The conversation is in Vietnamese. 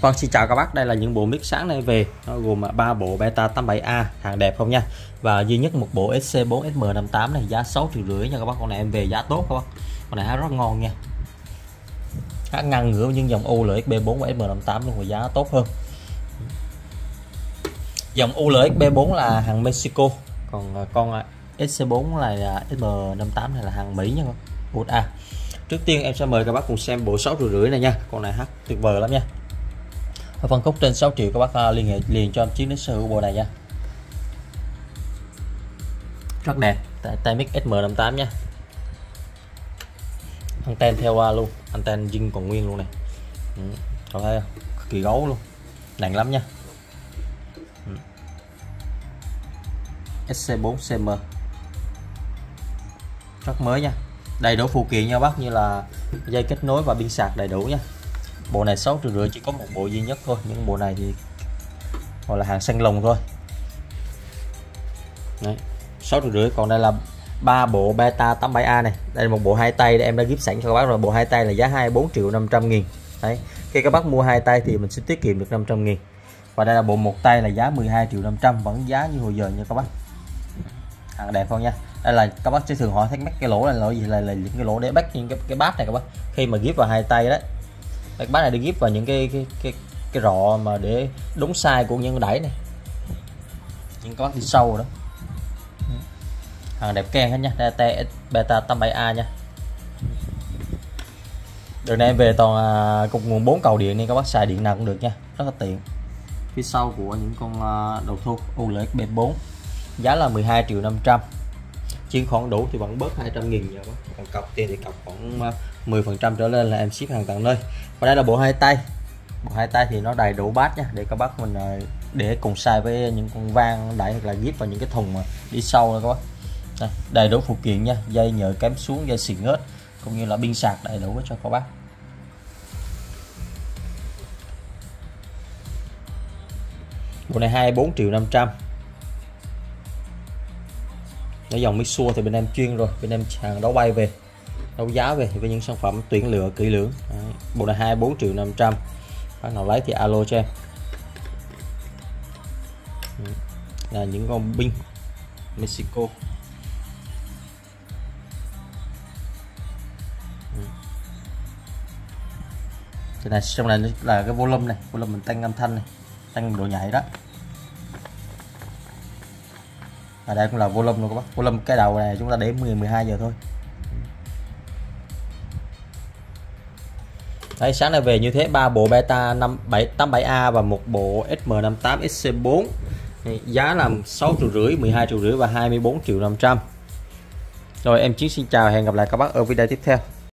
Vâng, xin chào các bác, đây là những bộ mic sáng nay về, nó gồm 3 bộ Beta 87A, hàng đẹp không nha. Và duy nhất một bộ SC4 SM58 này giá 6,5 triệu nha các bác. Con này em về giá tốt các bác, con này hát rất ngon nha, hát ngăn ngửa những dòng ULXB4 và SM58 nhưng mà giá tốt hơn. Dòng ULXB4 là hàng Mexico, còn con SC4 là SM58 này là hàng Mỹ nha con. Trước tiên em sẽ mời các bác cùng xem bộ 6,5 triệu này nha. Con này hát tuyệt vời lắm nha. Ở phân khúc trên 6 triệu các bác liên hệ liền cho em Chiến đến sở hữu bộ này nha. Rất đẹp, tay mic SM58 nha. Anten theo luôn, anten zin còn nguyên luôn này. Có thấy không? Cực kỳ gấu luôn, nặng lắm nha. SC4 CM rất mới nha, đầy đủ phụ kiện nha bác, như là dây kết nối và pin sạc đầy đủ nha. Bộ này 6,5 triệu, chỉ có một bộ duy nhất thôi, những bộ này thì gọi là hàng xanh lồng thôi. Đấy, 6,5 triệu. Còn đây là 3 bộ Beta 87A này, đây là một bộ hai tay, em đã ghép sẵn cho các bác rồi. Bộ hai tay là giá 24.500.000. Đấy, khi các bác mua hai tay thì mình sẽ tiết kiệm được 500.000. Và đây là bộ một tay là giá 12.500.000, vẫn giá như hồi giờ nha các bác. Hàng đẹp không nha. Đây là các bác sẽ thường hỏi thắc mắc cái lỗ này là gì, là những cái lỗ để bắt những cái bát này các bác. Khi mà ghép vào hai tay đấy, cái bát này đi ghép vào những cái rọ mà để đúng size của những đẩy này, những các bác đi sâu đó. Hàng đẹp keng hết nha. Đây là Beta 87A nha. Đường này em về toàn cục nguồn 4 cầu điện nên các bác xài điện nào cũng được nha, rất là tiện. Phía sau của những con đầu thu ULXB4 giá là 12.500.000. Chuyển khoản đủ thì vẫn bớt 200.000 nha bác. Còn cọc tiền thì cọc khoảng 10% trở lên là em ship hàng tận nơi. Và đây là bộ hai tay. Bộ hai tay thì nó đầy đủ bát nha, để các bác mình để cùng size với những con vang đẩy hoặc là ghép vào những cái thùng mà đi sâu rồi các bác. Đây, đầy đủ phụ kiện nha, dây nhợ kém xuống, dây xịn hết, cũng như là pin sạc đầy đủ cho các bác. Bộ này 24.500.000. Ở dòng Mixua thì bên em chuyên rồi, bên em hàng đấu bay về, đấu giá về với những sản phẩm tuyển lựa kỹ lưỡng. Đấy, bộ này 24.500.000. Bác nào lấy thì alo cho em. Là những con pin Mexico. Cái này trong này là cái volume này, volume mình tăng âm thanh này, tăng độ nhạy đó. Ở đây cũng là volume luôn các bác. Volume cái đầu này chúng ta để 12 giờ thôi. Đấy, sáng nay về như thế, 3 bộ Beta 87A và một bộ SM58 SC4. Giá là 6,5 triệu, 12,5 triệu và 24.500.000. Rồi em Chiến xin chào, hẹn gặp lại các bác ở video tiếp theo.